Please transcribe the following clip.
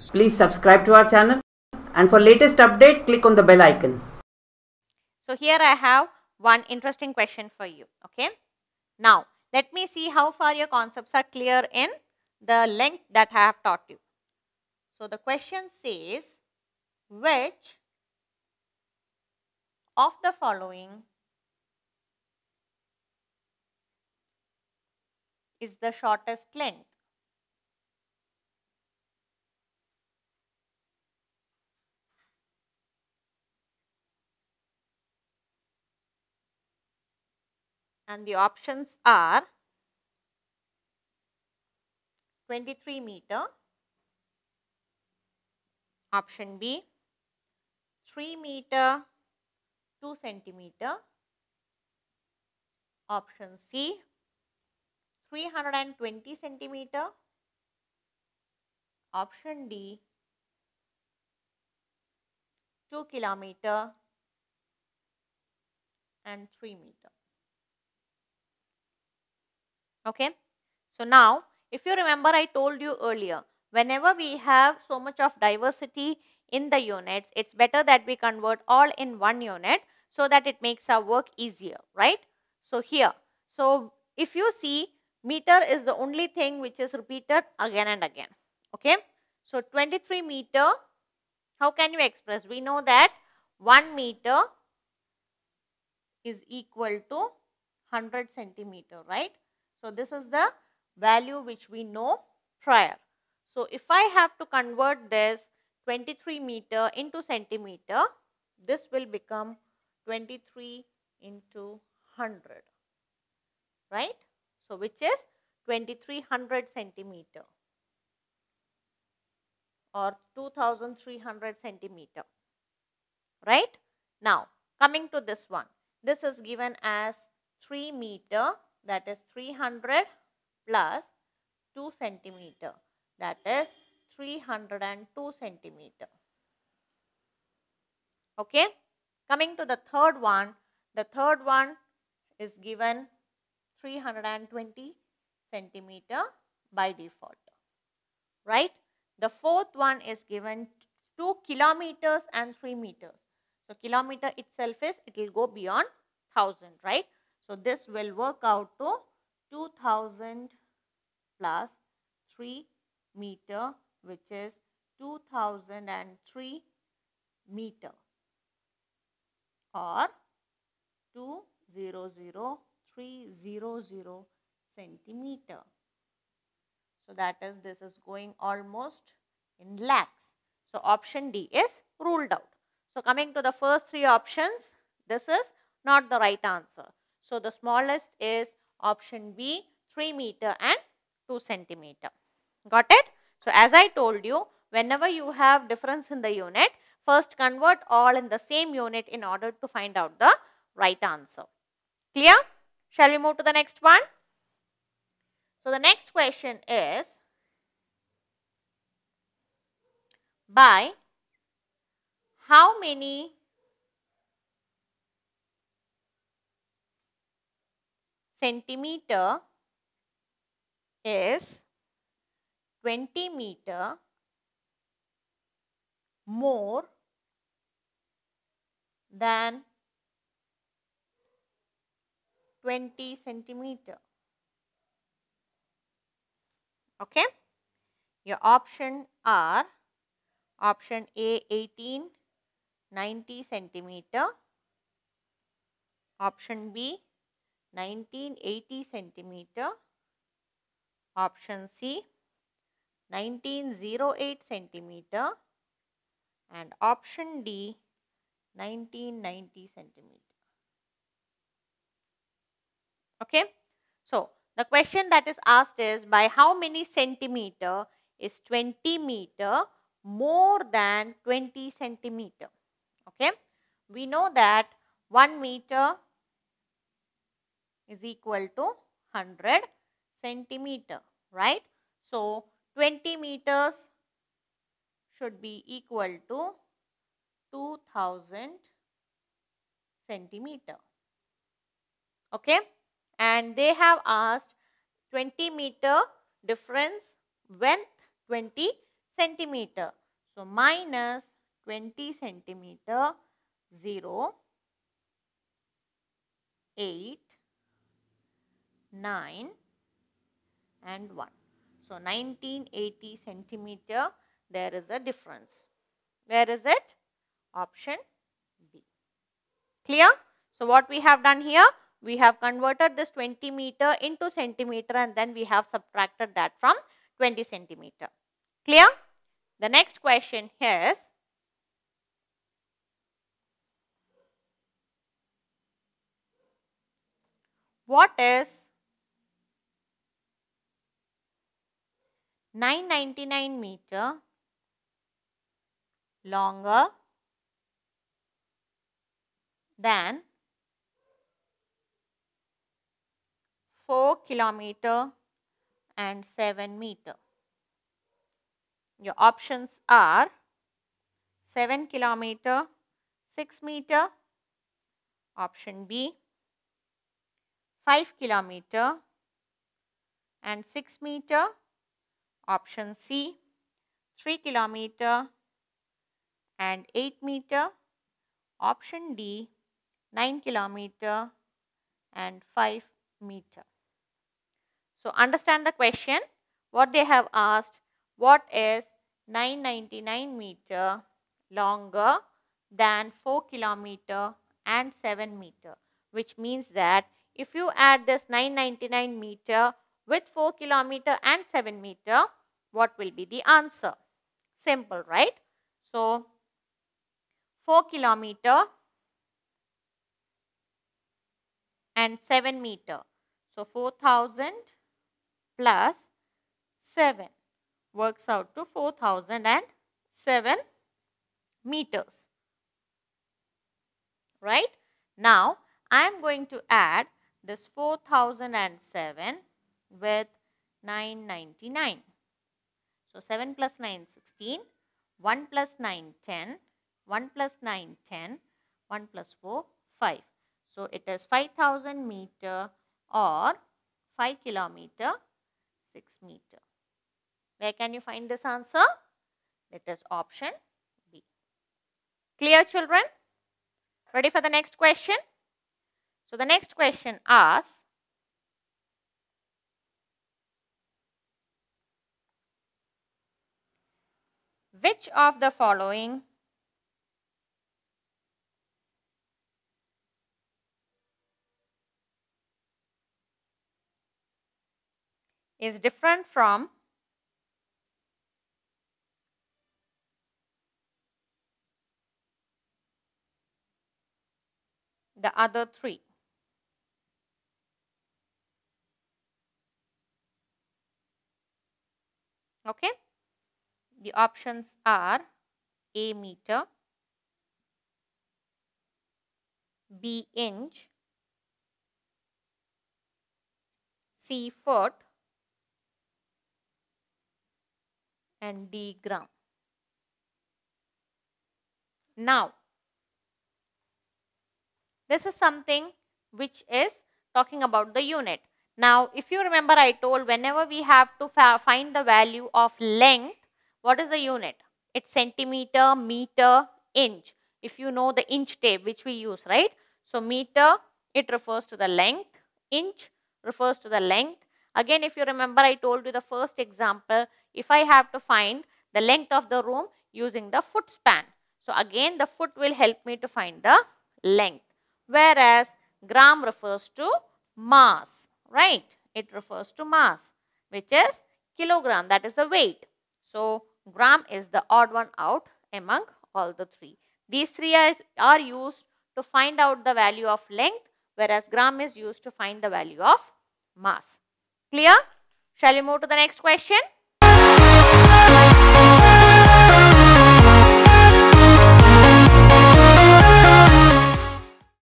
Please subscribe to our channel, and for latest update, click on the bell icon. So here I have one interesting question for you. Okay. Now let me see how far your concepts are clear in the length that I have taught you. So the question says, which of the following is the shortest length? And the options are 23 meter, option B 3 meter 2 centimeter, option C 320 centimeter, option D 2 kilometer and 3 meter. Okay. So now if you remember, I told you earlier, whenever we have so much of diversity in the units, it's better that we convert all in one unit so that it makes our work easier, right? So here, so if you see, meter is the only thing which is repeated again and again. Okay. So 23 meter, how can you express? We know that 1 meter is equal to 100 centimeter, right? So this is the value which we know prior. So if I have to convert this 23 meter into centimeter, this will become 23 into 100, right? So which is 2300 centimeter or 2300 centimeter, right? Now coming to this one, this is given as 3 meter, that is 300 plus 2 centimeter, that is 302 centimeter. Okay. Coming to the third one is given 320 centimeter by default, right? The fourth one is given 2 kilometers and 3 meters. So kilometer itself is, it will go beyond 1000, right? So this will work out to 2000 plus 3 meter, which is 2003 meter or 200300 centimeter. So that is, this is going almost in lakhs. So option D is ruled out. So coming to the first three options, this is not the right answer. So the smallest is option B, 3 meter and 2 centimeter. Got it? So as I told you, whenever you have difference in the unit, first convert all in the same unit in order to find out the right answer. Clear? Shall we move to the next one? So the next question is, by how many centimeter is 20 meter more than 20 centimeter? Okay. Your option are option A 1890 centimeter, option B 1980 centimeter, option C 1908 centimeter, and option D 1990 centimeter. Okay. So the question that is asked is, by how many centimeter is 20 meter more than 20 centimeter? Okay. We know that 1 meter is equal to 100 centimeter, right? So 20 meters should be equal to 2000 centimeter. Okay. And they have asked 20 meter difference when 20 centimeter. So minus 20 centimeter, 0, 8, 9 and 1. So 1980 centimeter, there is a difference. Where is it? Option B. Clear? So what we have done here? We have converted this 20 meter into centimeter and then we have subtracted that from 20 centimeter. Clear? The next question is, what is 999 meter longer than 4 kilometer and 7 meter? Your options are 7 kilometer, 6 meter, option B, 5 kilometer and 6 meter, option C, 3 kilometer and 8 meter, option D, 9 kilometer and 5 meter. So understand the question. What they have asked, what is 999 meter longer than 4 kilometer and 7 meter, which means that if you add this 999 meter with 4 kilometer and 7 meter, what will be the answer? Simple, right? So 4 kilometer and 7 meter. So 4000 plus 7 works out to 4007 meters. Right? Now I am going to add this 4007 with 999. So 7 plus 9, 16, 1 plus 9, 10, 1 plus 9, 10, 1 plus 4, 5. So it is 5000 meter or 5 kilometer, 6 meter. Where can you find this answer? It is option B. Clear, children? Ready for the next question? So the next question asks, which of the following is different from the other three? Okay. The options are A meter, B inch, C foot and D gram. Now, this is something which is talking about the unit. Now, if you remember, I told whenever we have to find the value of length, what is the unit? It's centimeter, meter, inch. If you know the inch tape which we use, right? So, meter, it refers to the length. Inch refers to the length. Again, if you remember, I told you the first example, if I have to find the length of the room using the foot span. So, again, the foot will help me to find the length. Whereas, gram refers to mass, right? It refers to mass, which is kilogram, that is the weight. So, gram is the odd one out among all the three. These three are used to find out the value of length, whereas gram is used to find the value of mass. Clear? Shall we move to the next question?